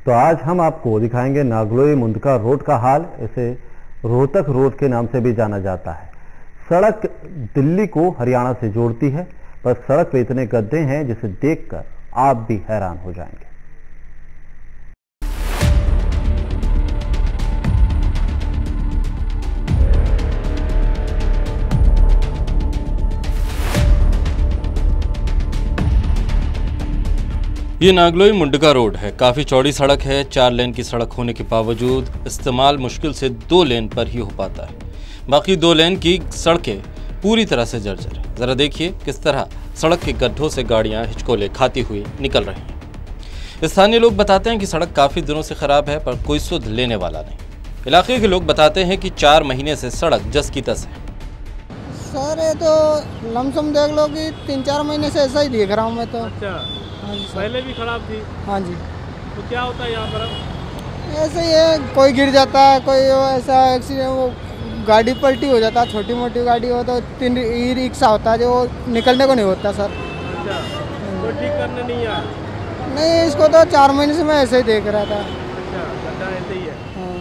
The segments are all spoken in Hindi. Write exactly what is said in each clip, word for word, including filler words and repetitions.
तो आज हम आपको दिखाएंगे नागलोई मुंडका रोड का हाल। इसे रोहतक रोड के नाम से भी जाना जाता है। सड़क दिल्ली को हरियाणा से जोड़ती है, पर सड़क पे इतने गड्ढे हैं जिसे देखकर आप भी हैरान हो जाएंगे। ये नागलोई मुंडका रोड है। काफ़ी चौड़ी सड़क है। चार लेन की सड़क होने के बावजूद इस्तेमाल मुश्किल से दो लेन पर ही हो पाता है। बाकी दो लेन की सड़कें पूरी तरह से जर्जर है। ज़रा देखिए किस तरह सड़क के गड्ढों से गाड़ियां हिचकोले खाती हुई निकल रही हैं। स्थानीय लोग बताते हैं कि सड़क काफ़ी दिनों से ख़राब है, पर कोई सुध लेने वाला नहीं। इलाके के लोग बताते हैं कि चार महीने से सड़क जस की तस है। सर ये तो लमसम देख लो कि तीन चार महीने से ऐसा ही देख रहा हूँ मैं तो। अच्छा, हाँ जी, पहले भी खराब थी। हाँ जी। तो क्या होता है यहाँ पर अब? ऐसे ही है, कोई गिर जाता है, कोई ऐसा एक्सीडेंट, वो गाड़ी पलटी हो जाता है। छोटी मोटी गाड़ी हो तो तीन ई रिक्शा होता है जो निकलने को नहीं होता सर। अच्छा, तो ठीक करने नहीं आया? नहीं, इसको तो चार महीने से मैं ऐसे ही देख रहा था। अच्छा, गड्ढा ऐसे ही है।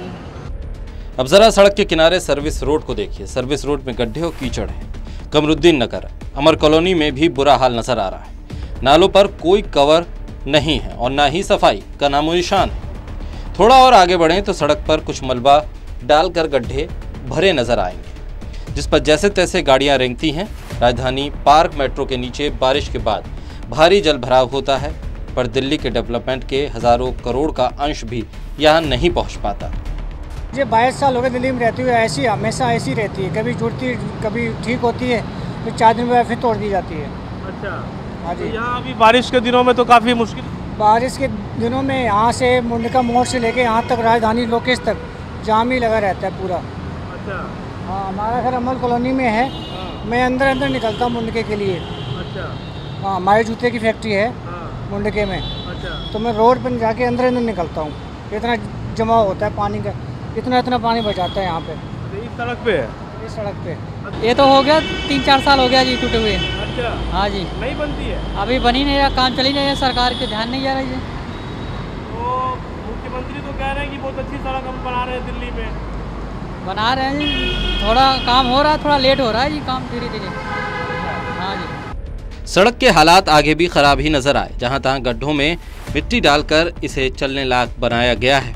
हाँ। अब जरा सड़क के किनारे सर्विस रोड को देखिए। सर्विस रोड में गड्ढे और कीचड़ है। कमरुद्दीन नगर, अमर कॉलोनी में भी बुरा हाल नजर आ रहा है। नालों पर कोई कवर नहीं है और ना ही सफाई का नामो निशान है। थोड़ा और आगे बढ़ें तो सड़क पर कुछ मलबा डालकर गड्ढे भरे नजर आएंगे, जिस पर जैसे तैसे गाड़ियां रेंगती हैं। राजधानी पार्क मेट्रो के नीचे बारिश के बाद भारी जल भराव होता है, पर दिल्ली के डेवलपमेंट के हजारों करोड़ का अंश भी यहाँ नहीं पहुँच पाता। ये बाईस साल हो गए दिल्ली में रहती हुई, ऐसी हमेशा ऐसी रहती है। कभी जुड़ती है, कभी ठीक होती है, फिर चार दिन बाद फिर तोड़ दी जाती है। अच्छा, हाँ जी। तो यहाँ अभी बारिश के दिनों में तो काफ़ी मुश्किल। बारिश के दिनों में यहाँ से मुंडका मोड़ से लेके यहाँ तक राजधानी लोकेश तक जाम ही लगा रहता है पूरा। अच्छा। हाँ, हमारा घर अमर कॉलोनी में है। हाँ। मैं अंदर अंदर निकलता हूँ मुंडके के लिए। अच्छा। हाँ, हमारे जूते की फैक्ट्री है हाँ। मुंडके में। अच्छा। तो मैं रोड पर जाके अंदर अंदर निकलता हूँ। इतना जमा होता है पानी का, इतना इतना पानी बचाता है यहाँ पे। इस सड़क पे है? इस सड़क पे ये तो हो गया तीन चार साल हो गया जी टूटे हुए। अच्छा। हाँ जी। नहीं बनती है? अभी बनी नहीं रहा, काम चली नहीं रहा, सरकार के ध्यान नहीं जा रही है। तो मुख्यमंत्री तो कह रहे हैं कि बहुत अच्छी सड़क हम बना रहे हैं दिल्ली में। बना रहे हैं जी, थोड़ा काम हो रहा है, थोड़ा लेट हो रहा है जी काम, धीरे धीरे। हाँ जी। सड़क के हालात आगे भी खराब ही नजर आए। जहां तहां गड्ढों में मिट्टी डालकर इसे चलने लायक बनाया गया है।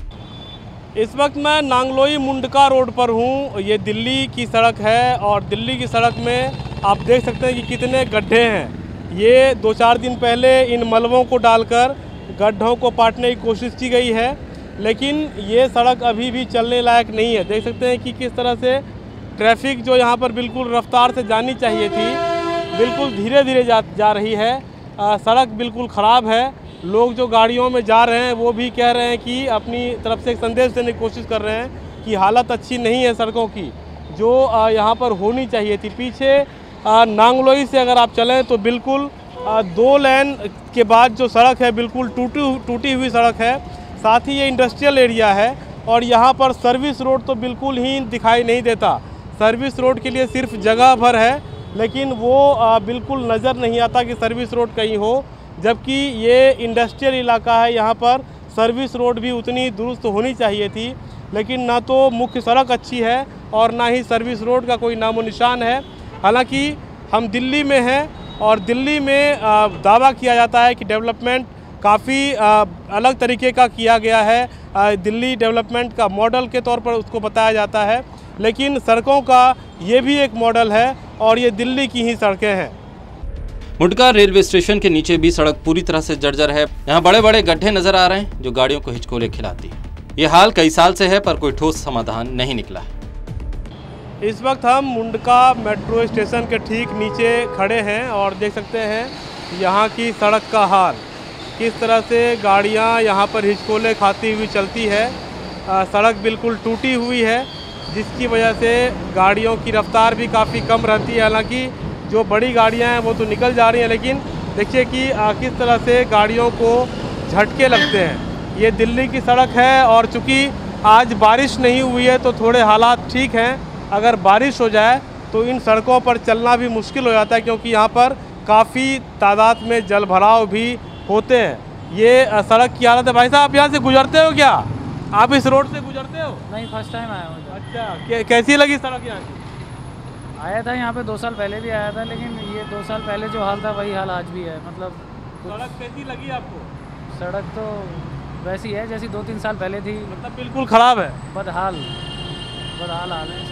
इस वक्त मैं नागलोई मुंडका रोड पर हूँ। ये दिल्ली की सड़क है और दिल्ली की सड़क में आप देख सकते हैं कि कितने गड्ढे हैं। ये दो चार दिन पहले इन मलबों को डालकर गड्ढों को पाटने की कोशिश की गई है, लेकिन ये सड़क अभी भी चलने लायक नहीं है। देख सकते हैं कि किस तरह से ट्रैफिक जो यहाँ पर बिल्कुल रफ्तार से जानी चाहिए थी, बिल्कुल धीरे धीरे जा जा रही है। आ, सड़क बिल्कुल ख़राब है। लोग जो गाड़ियों में जा रहे हैं वो भी कह रहे हैं कि अपनी तरफ से एक संदेश देने की कोशिश कर रहे हैं कि हालत अच्छी नहीं है सड़कों की, जो यहाँ पर होनी चाहिए थी। पीछे नागलोई से अगर आप चलें तो बिल्कुल दो लेन के बाद जो सड़क है बिल्कुल टूटी टूटी हुई सड़क है। साथ ही ये इंडस्ट्रियल एरिया है और यहाँ पर सर्विस रोड तो बिल्कुल ही दिखाई नहीं देता। सर्विस रोड के लिए सिर्फ जगह भर है, लेकिन वो बिल्कुल नज़र नहीं आता कि सर्विस रोड कहीं हो, जबकि ये इंडस्ट्रियल इलाका है। यहाँ पर सर्विस रोड भी उतनी दुरुस्त होनी चाहिए थी, लेकिन ना तो मुख्य सड़क अच्छी है और ना ही सर्विस रोड का कोई नामो निशान है। हालांकि हम दिल्ली में हैं और दिल्ली में दावा किया जाता है कि डेवलपमेंट काफ़ी अलग तरीके का किया गया है। दिल्ली डेवलपमेंट का मॉडल के तौर पर उसको बताया जाता है, लेकिन सड़कों का ये भी एक मॉडल है और ये दिल्ली की ही सड़कें हैं। मुंडका रेलवे स्टेशन के नीचे भी सड़क पूरी तरह से जर्जर है। यहाँ बड़े बड़े गड्ढे नजर आ रहे हैं जो गाड़ियों को हिचकोले खिलाती है। ये हाल कई साल से है, पर कोई ठोस समाधान नहीं निकला है। इस वक्त हम मुंडका मेट्रो स्टेशन के ठीक नीचे खड़े हैं और देख सकते हैं यहाँ की सड़क का हाल, किस तरह से गाड़ियाँ यहाँ पर हिचकोले खाती हुई चलती है। आ, सड़क बिल्कुल टूटी हुई है, जिसकी वजह से गाड़ियों की रफ्तार भी काफ़ी कम रहती है। हालांकि जो बड़ी गाड़ियां हैं वो तो निकल जा रही हैं, लेकिन देखिए कि किस तरह से गाड़ियों को झटके लगते हैं। ये दिल्ली की सड़क है और चूँकि आज बारिश नहीं हुई है तो थोड़े हालात ठीक हैं। अगर बारिश हो जाए तो इन सड़कों पर चलना भी मुश्किल हो जाता है, क्योंकि यहाँ पर काफ़ी तादाद में जल भराव भी होते हैं। ये अ, सड़क की हालत है। भाई साहब, आप यहाँ से गुजरते हो क्या? आप इस रोड से गुजरते हो? नहीं, फर्स्ट टाइम आया हूँ। अच्छा, कै- कैसी लगी सड़क यहाँ की? आया था यहाँ पे दो साल पहले भी आया था, लेकिन ये दो साल पहले जो हाल था वही हाल आज भी है। मतलब सड़क कैसी लगी आपको? सड़क तो वैसी है जैसी दो तीन साल पहले थी। मतलब बिल्कुल ख़राब है। बदहाल बदहाल हाल है।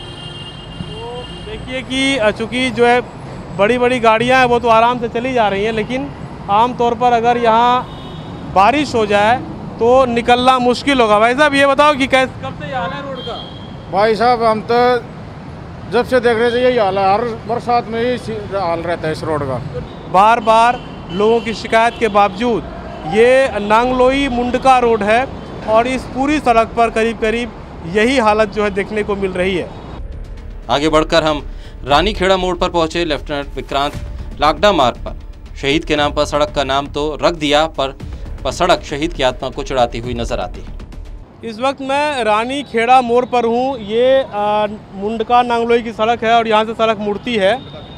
तो देखिए कि चूँकि जो है बड़ी बड़ी गाड़ियाँ हैं वो तो आराम से चली जा रही हैं, लेकिन आम तौर पर अगर यहाँ बारिश हो जाए तो निकलना मुश्किल होगा। भाई साहब, ये बताओ कि कैसे कब से ये हाल है रोड का? भाई साहब, हम तो जब से देख रहे थे यही हाल है, हर बरसात में ही हाल रहता है इस रोड का। बार बार लोगों की शिकायत के बावजूद ये नांगलोई मुंडका रोड है और इस पूरी सड़क पर करीब करीब यही हालत जो है देखने को मिल रही है। आगे बढ़कर हम रानीखेड़ा मोड़ पर पहुंचे। लेफ्टिनेंट विक्रांत लाकड़ा मार्ग पर शहीद के नाम पर सड़क का नाम तो रख दिया, पर, पर सड़क शहीद की आत्मा को चिढ़ाती हुई नजर आती है। इस वक्त मैं रानीखेड़ा मोड़ पर हूँ। ये आ, मुंडका नांगलोई की सड़क है और यहाँ से सड़क मुड़ती है।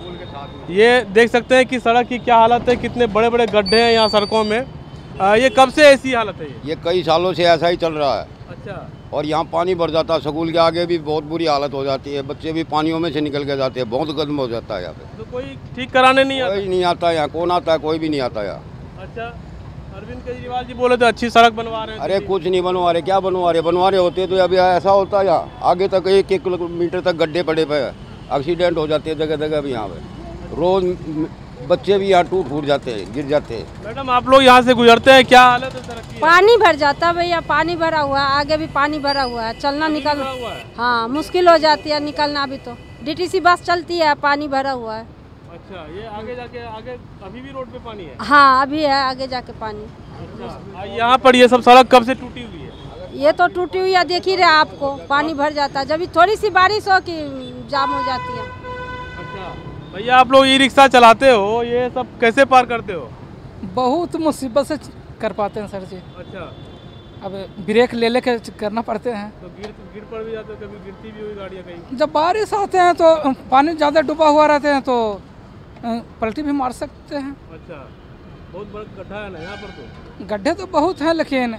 ये देख सकते हैं कि सड़क की क्या हालत है, कितने बड़े बड़े गड्ढे हैं यहाँ सड़कों में। आ, ये कब से ऐसी हालत है? ये ये कई सालों से ऐसा ही चल रहा है। अच्छा। और यहाँ पानी भर जाता है, स्कूल के आगे भी बहुत बुरी हालत हो जाती है, बच्चे भी पानियों में से निकल के जाते हैं, बहुत गर्म हो जाता है यहाँ पे। तो कोई ठीक कराने नहीं आता? कोई नहीं आता यहाँ, कौन आता है? कोई भी नहीं आता यहाँ। अच्छा, अरविंद केजरीवाल जी बोले तो अच्छी सड़क बनवा रहे हैं। अरे कुछ नहीं बनवा रहे, क्या बनवा रहे? बनवा रहे होते तो अभी ऐसा होता है यहाँ आगे तक एक एक किलोमीटर तक गड्ढे पड़े पे, एक्सीडेंट हो जाते हैं जगह जगह भी यहाँ पे। रोज बच्चे भी यहाँ टूट फूट जाते हैं, गिर जाते हैं। मैडम, आप लोग यहाँ से गुजरते हैं, क्या हालत है सड़क की? पानी भर जाता है भैया, पानी भरा हुआ है, आगे भी पानी भरा हुआ है, चलना निकल हाँ मुश्किल हो जाती है निकलना। अभी तो डीटीसी बस चलती है, पानी भरा हुआ है। अच्छा, ये आगे जाके आगे अभी भी रोड पे पानी है? हाँ, अभी है आगे जाके पानी। अच्छा, यहाँ पर ये सब सड़क कब से टूटी हुई है? ये तो टूटी हुई है, देख ही रहे आपको, पानी भर जाता है। जब थोड़ी सी बारिश हो कि जाम हो जाती है। अच्छा भैया, आप लोग ई रिक्शा चलाते हो, ये सब कैसे पार करते हो? बहुत मुसीबत से कर पाते हैं सर जी। अच्छा, अब ब्रेक ले लेके करना पड़ते हैं। तो गिर गिर पड़ भी जाते हो, कभी गिरती भी हुई गाड़ियाँ कहीं? जब बारिश आते हैं तो पानी ज़्यादा डूबा हुआ रहते हैं तो पलटी भी मार सकते हैं। अच्छा, बहुत बड़ा गड्ढा है ना यहाँ पर? तो गड्ढे तो बहुत हैं, लेकिन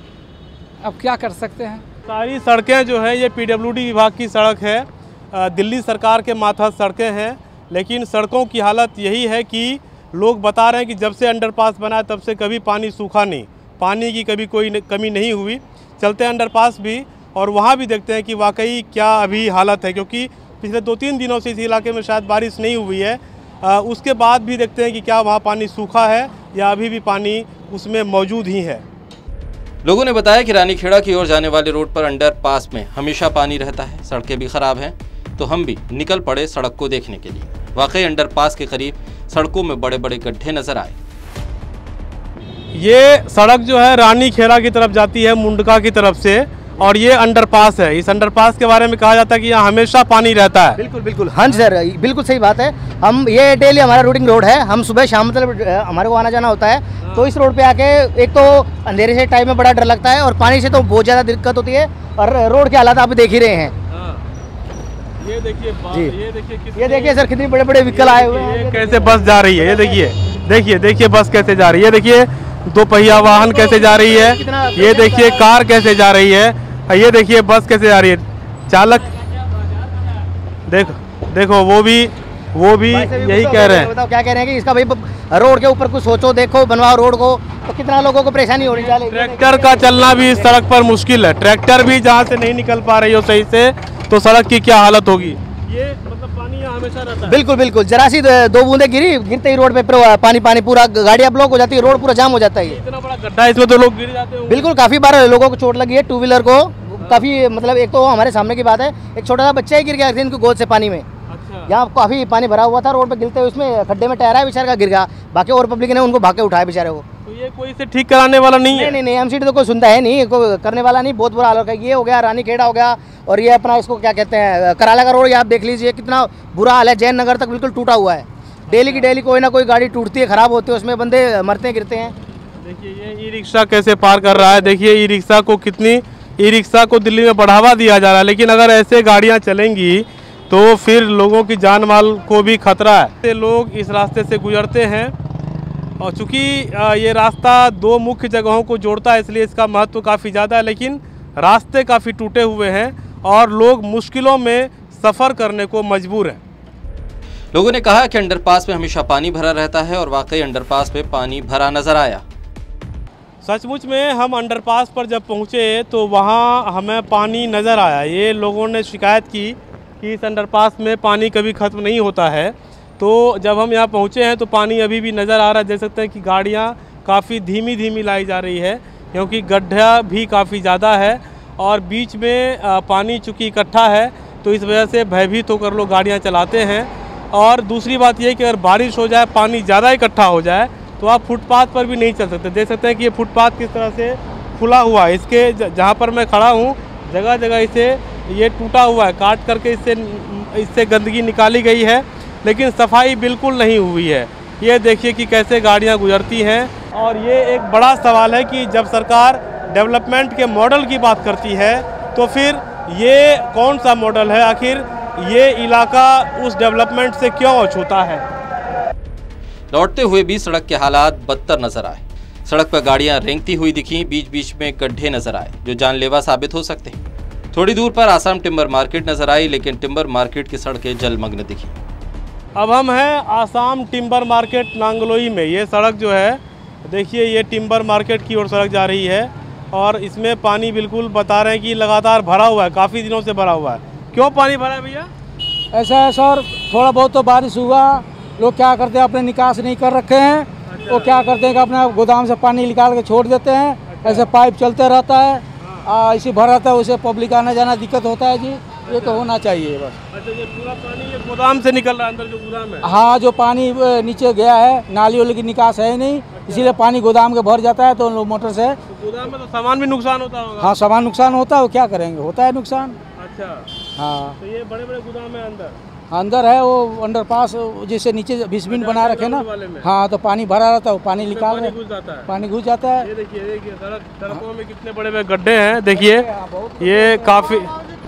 अब क्या कर सकते हैं। सारी सड़कें जो है ये पीडब्ल्यूडी विभाग की सड़क है, दिल्ली सरकार के मातहत सड़कें हैं, लेकिन सड़कों की हालत यही है कि लोग बता रहे हैं कि जब से अंडरपास बना है तब से कभी पानी सूखा नहीं, पानी की कभी कोई न, कमी नहीं हुई। चलते अंडरपास भी और वहाँ भी देखते हैं कि वाकई क्या अभी हालत है, क्योंकि पिछले दो तीन दिनों से इस इलाके में शायद बारिश नहीं हुई है। आ, उसके बाद भी देखते हैं कि क्या वहाँ पानी सूखा है या अभी भी पानी उसमें मौजूद ही है। लोगों ने बताया कि रानीखेड़ा की ओर जाने वाले रोड पर अंडरपास में हमेशा पानी रहता है, सड़कें भी खराब हैं, तो हम भी निकल पड़े सड़क को देखने के लिए। वाकई अंडरपास के करीब सड़कों में बड़े बड़े गड्ढे नजर आए। ये सड़क जो है रानीखेड़ा की तरफ जाती है मुंडका की तरफ से, और ये अंडरपास है। इस अंडरपास के बारे में कहा जाता है कि यहाँ हमेशा पानी रहता है। बिल्कुल बिल्कुल, हाँ जी सर, बिल्कुल सही बात है। हम ये डेली हमारा रूटिंग रोड है, हम सुबह शाम मतलब हमारे को आना जाना होता है। तो इस रोड पे आके एक तो अंधेरे से टाइम में बड़ा डर लगता है और पानी से तो बहुत ज़्यादा दिक्कत होती है, और रोड के हालात आप देख ही रहे हैं। ये देखिए जी, ये देखिए ये देखिए सर, कितने बड़े बड़े व्हीकल आए हुए हैं। ये कैसे बस जा रही है, ये देखिए देखिए देखिए बस कैसे जा रही है, देखिए दो पहिया वाहन कैसे जा रही है, ये देखिए कार कैसे जा रही है, ये देखिए बस कैसे जा रही है। चालक देखो देखो वो भी वो भी यही कह रहे हैं। बताओ क्या कह रहे हैं कि इसका भाई रोड के ऊपर कुछ सोचो, देखो बनवाओ रोड को, तो कितना लोगों को परेशानी होनी चाहिए। ट्रैक्टर का चलना भी इस सड़क पर मुश्किल है, ट्रैक्टर भी जहाँ से नहीं निकल पा रही हो सही से, तो सड़क की क्या हालत होगी। ये मतलब पानी यहाँ हमेशा रहता है। बिल्कुल बिल्कुल, जरा सी दो बूंदे गिरी, गिरते ही रोड पे पानी पानी, पूरा गाड़ियाँ ब्लॉक हो जाती है, रोड पूरा जाम हो जाता है। इतना बड़ा गड्ढा है, इसमें तो लोग गिर जाते हैं। बिल्कुल, काफी बार लोगों को चोट लगी है, टू व्हीलर को काफी, मतलब एक तो हमारे सामने की बात है, एक छोटा सा बच्चा ही गिर गया इनकी गोद से पानी में। यहाँ काफी पानी भरा हुआ था, रोड पे गिरते हुए उसमें खड्डे में टहरा है, बेचारे का गिर गया। बाकी और पब्लिक ने उनको भाग के उठाया बेचारे को। तो ये कोई से ठीक कराने वाला नहीं है? नहीं नहीं, एमसीडी तो कोई सुनता है नहीं, कोई करने वाला नहीं। बहुत बुरा हाल हो, ये हो गया रानीखेड़ा हो गया, और ये अपना इसको क्या कहते हैं कराला का रोड, ये आप देख लीजिए कितना बुरा हाल है। जैन नगर तक बिल्कुल टूटा हुआ है, डेली की डेली कोई ना कोई गाड़ी टूटती है, खराब होती है, उसमें बंदे मरते गिरते हैं। देखिए ये ई रिक्शा कैसे पार कर रहा है, देखिए ई रिक्शा को कितनी ई रिक्शा को दिल्ली में बढ़ावा दिया जा रहा है, लेकिन अगर ऐसे गाड़ियां चलेंगी तो फिर लोगों की जान माल को भी खतरा है। लोग इस रास्ते से गुजरते हैं और चूँकि ये रास्ता दो मुख्य जगहों को जोड़ता है इसलिए इसका महत्व काफ़ी ज़्यादा है, लेकिन रास्ते काफ़ी टूटे हुए हैं और लोग मुश्किलों में सफ़र करने को मजबूर हैं। लोगों ने कहा कि अंडरपास में हमेशा पानी भरा रहता है और वाकई अंडरपास में पानी भरा नजर आया। सचमुच में हम अंडरपास पर जब पहुँचे तो वहाँ हमें पानी नज़र आया। ये लोगों ने शिकायत की कि इस अंडरपास में पानी कभी ख़त्म नहीं होता है, तो जब हम यहाँ पहुँचे हैं तो पानी अभी भी नज़र आ रहा है। देख सकते हैं कि गाड़ियाँ काफ़ी धीमी धीमी लाई जा रही है क्योंकि गड्ढा भी काफ़ी ज़्यादा है और बीच में पानी चूँकि इकट्ठा है तो इस वजह से भयभीत होकर लोग गाड़ियाँ चलाते हैं। और दूसरी बात यह कि अगर बारिश हो जाए, पानी ज़्यादा इकट्ठा हो जाए तो आप फुटपाथ पर भी नहीं चल सकते। देख सकते हैं कि ये फुटपाथ किस तरह से खुला हुआ है। इसके जहाँ पर मैं खड़ा हूँ जगह जगह इसे ये टूटा हुआ है, काट करके इससे इससे गंदगी निकाली गई है, लेकिन सफाई बिल्कुल नहीं हुई है। ये देखिए कि कैसे गाड़ियाँ गुजरती हैं। और ये एक बड़ा सवाल है कि जब सरकार डेवलपमेंट के मॉडल की बात करती है तो फिर ये कौन सा मॉडल है? आखिर ये इलाका उस डेवलपमेंट से क्यों अछूता है? लौटते हुए भी सड़क के हालात बदतर नजर आए। सड़क पर गाड़ियां रेंगती हुई दिखी, बीच बीच में गड्ढे नजर आए जो जानलेवा साबित हो सकते हैं। थोड़ी दूर पर आसाम टिम्बर मार्केट नजर आई, लेकिन टिम्बर मार्केट की सड़कें जलमग्न दिखी। अब हम हैं आसाम टिम्बर मार्केट नांगलोई में। ये सड़क जो है देखिए, ये टिम्बर मार्केट की ओर सड़क जा रही है और इसमें पानी बिल्कुल बता रहे हैं कि लगातार भरा हुआ है, काफ़ी दिनों से भरा हुआ है। क्यों पानी भरा है भैया? ऐसा है सर, थोड़ा बहुत तो बारिश हुआ, लोग क्या करते हैं अपने निकास नहीं कर रखे हैं। अच्छा। वो क्या करते हैं कि अपना गोदाम से पानी निकाल के छोड़ देते हैं। अच्छा। ऐसे पाइप चलते रहता है, इसी भर रहता है, उसे पब्लिक आना जाना दिक्कत होता है जी। ये तो होना चाहिए बस। अच्छा, ये पूरा पानी ये गोदाम से निकल रहा है अंदर जो गोदाम है? हाँ, जो पानी नीचे गया है, नाली वाली की निकास है नहीं। अच्छा। इसीलिए पानी गोदाम के भर जाता है तो लोग मोटर से। तो गोदाम में तो सामान भी नुकसान होता होगा? हाँ, सामान नुकसान होता है, वो क्या करेंगे, होता है नुकसान। अच्छा। हाँ, तो ये बड़े बड़े गोदाम है अंदर? अंदर है, वो अंडरपास जैसे नीचे बीसमिन बना रखे ना। हाँ, तो पानी भरा रहता है, वो पानी निकाल रहे, पानी घुस जाता है। ये देखिए, देखिए सड़क सड़कों में कितने बड़े बड़े गड्ढे हैं। देखिए ये काफी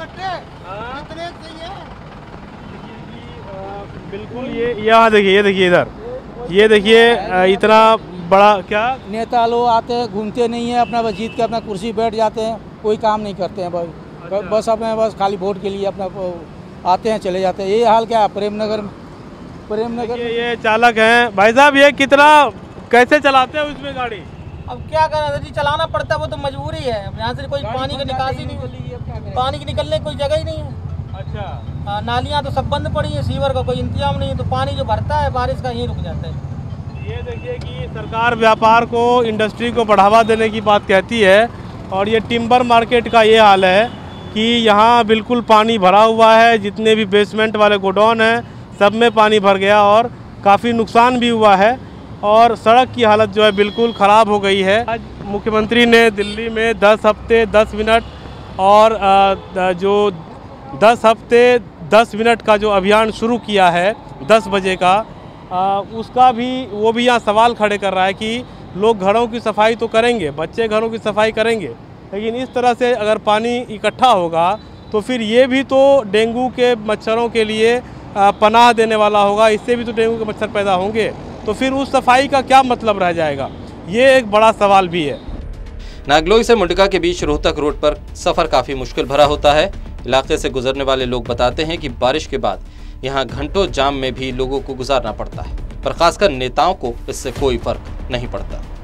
बिल्कुल ये यहाँ देखिए, ये देखिए इधर, ये देखिए इतना बड़ा। क्या नेता लोग आते हैं, घूमते नहीं है, अपना बस जीत के अपना कुर्सी बैठ जाते हैं, कोई काम नहीं करते हैं। बस अच्छा। बस अपने बस खाली वोट के लिए अपना आते हैं चले जाते हैं। ये हाल क्या है प्रेमनगर प्रेमनगर ये, ये चालक हैं भाई साहब, ये कितना कैसे चलाते हैं इसमें गाड़ी? अब क्या करें जी, चलाना पड़ता है, वो तो मजबूरी है। यहाँ से कोई पानी का निकासी नहीं, पानी की निकलने कोई जगह ही नहीं है। अच्छा। नालियाँ तो सब बंद पड़ी है, सीवर का कोई इंतजाम नहीं है, तो पानी जो भरता है बारिश का यहीं रुक जाता है। ये देखिए कि सरकार व्यापार को, इंडस्ट्री को बढ़ावा देने की बात कहती है और ये टिम्बर मार्केट का ये हाल है कि यहाँ बिल्कुल पानी भरा हुआ है। जितने भी बेसमेंट वाले गोडाउन हैं सब में पानी भर गया और काफ़ी नुकसान भी हुआ है और सड़क की हालत जो है बिल्कुल ख़राब हो गई है। आज मुख्यमंत्री ने दिल्ली में दस हफ्ते दस मिनट और जो दस हफ्ते दस मिनट का जो अभियान शुरू किया है दस बजे का, आ, उसका भी वो भी यहाँ सवाल खड़े कर रहा है कि लोग घरों की सफाई तो करेंगे, बच्चे घरों की सफाई करेंगे, लेकिन इस तरह से अगर पानी इकट्ठा होगा तो फिर ये भी तो डेंगू के मच्छरों के लिए पनाह देने वाला होगा, इससे भी तो डेंगू के मच्छर पैदा होंगे, तो फिर उस सफाई का क्या मतलब रह जाएगा? ये एक बड़ा सवाल भी है। नागलोई से मुंडका के बीच रोहतक रोड पर सफ़र काफ़ी मुश्किल भरा होता है। इलाके से गुजरने वाले लोग बताते हैं कि बारिश के बाद यहाँ घंटों जाम में भी लोगों को गुजारना पड़ता है, पर खासकर नेताओं को इससे कोई फर्क नहीं पड़ता।